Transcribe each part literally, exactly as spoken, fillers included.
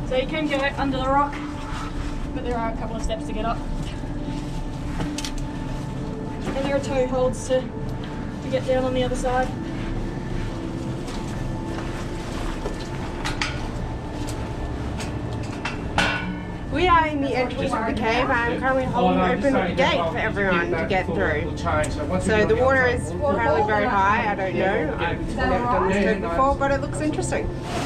So you can go under the rock, but there are a couple of steps to get up. And there are toe holds to, to get down on the other side. We are in the entrance of the cave. I am currently holding open the gate for everyone to get through. So the water is apparently very high. I don't know. I've never done this cave before, but it looks interesting.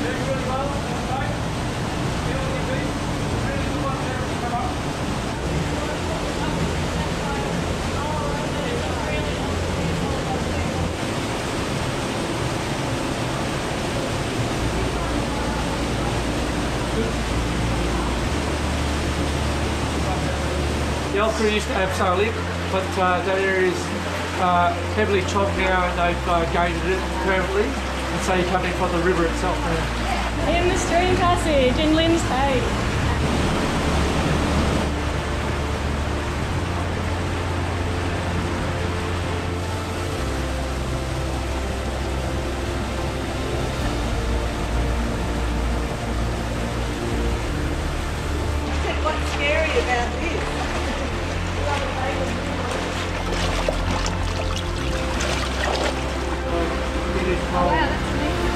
The old crew used to have sailing, but uh, that area is uh, heavily chopped now and they've uh, gated it permanently, and so you come in from the river itself now. In the stream passage in Lynds Cave. What's scary about this? Oh wow, that's amazing.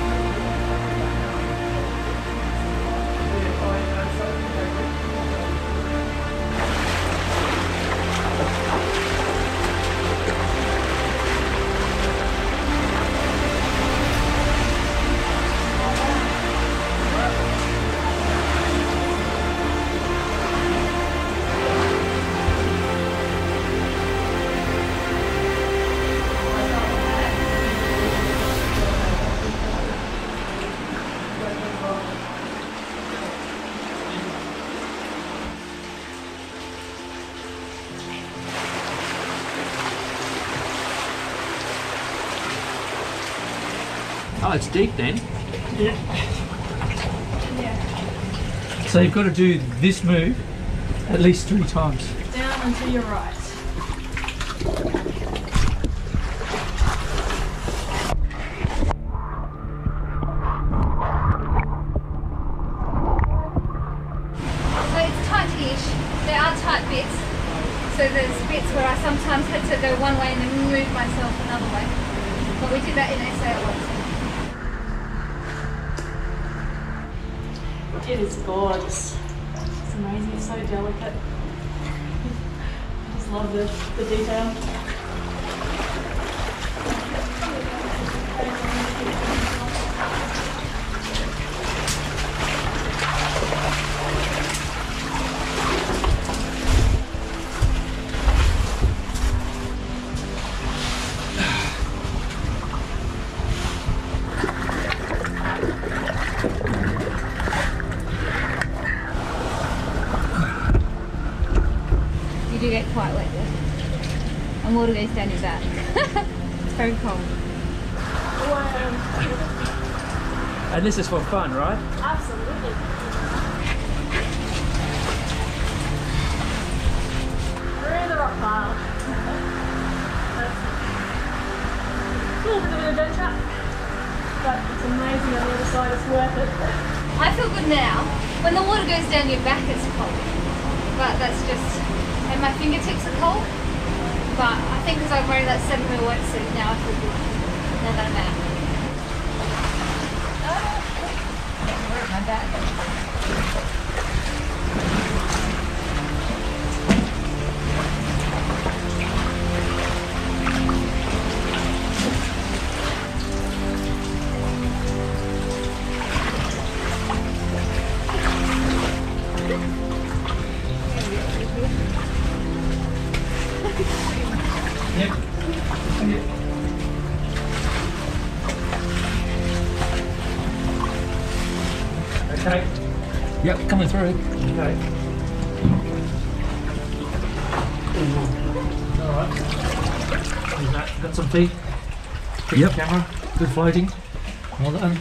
Oh, it's deep then? Yeah. Yeah. So you've got to do this move at least three times. Down and to your right. So it's tight-ish. There are tight bits. So there's bits where I sometimes had to go one way and then move myself another way. But we did that in S A at once. It is gorgeous. It's amazing, it's so delicate. I just love the, the detail. You do get quite wet there. And water goes down your back. It's very cold. And this is for fun, right? Absolutely. Through the rock pile. That's a little bit of an adventure, but it's amazing on the other side, it's worth it. I feel good now. When the water goes down your back, it's cold. But that's just, and my fingertips are cold. But I think because I'm wearing that seven mil wetsuit now, I feel good. Now that I'm out. Where am I back? Yep. Okay. Yep, coming through. Okay. Alright. That, got some feet. Good yep. Camera. Good floating. Well done.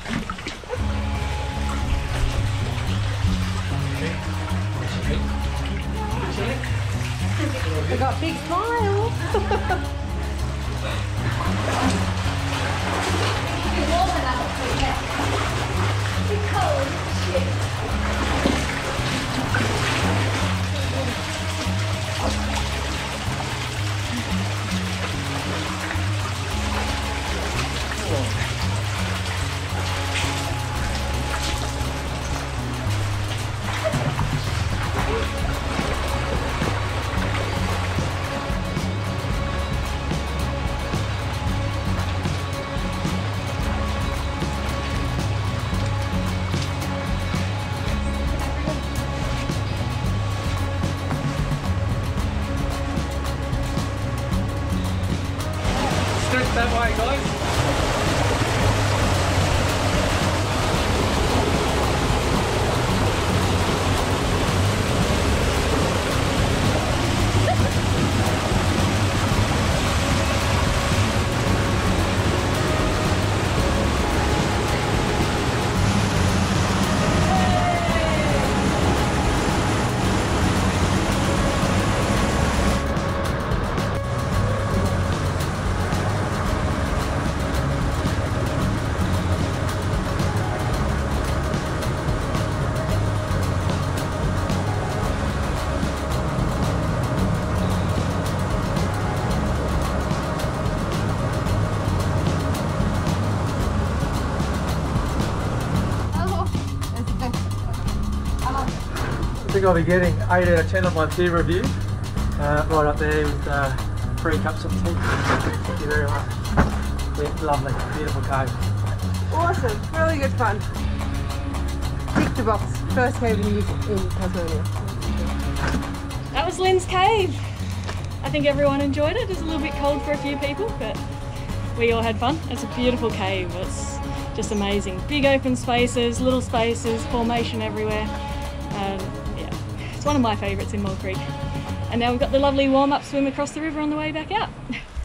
I got big smiles. It's cold. Shit. think I'll be getting eight out of ten on my beer review. Uh, right up there with uh, three cups of tea. Thank you very much. Yeah, lovely, beautiful cave. Awesome, really good fun. Tick the box, first cave in, in Tasmania. That was Lynds Cave. I think everyone enjoyed it. It was a little bit cold for a few people, but we all had fun. It's a beautiful cave. It's just amazing. Big open spaces, little spaces, formation everywhere. Um, yeah, it's one of my favourites in Moore Creek. And now we've got the lovely warm-up swim across the river on the way back out.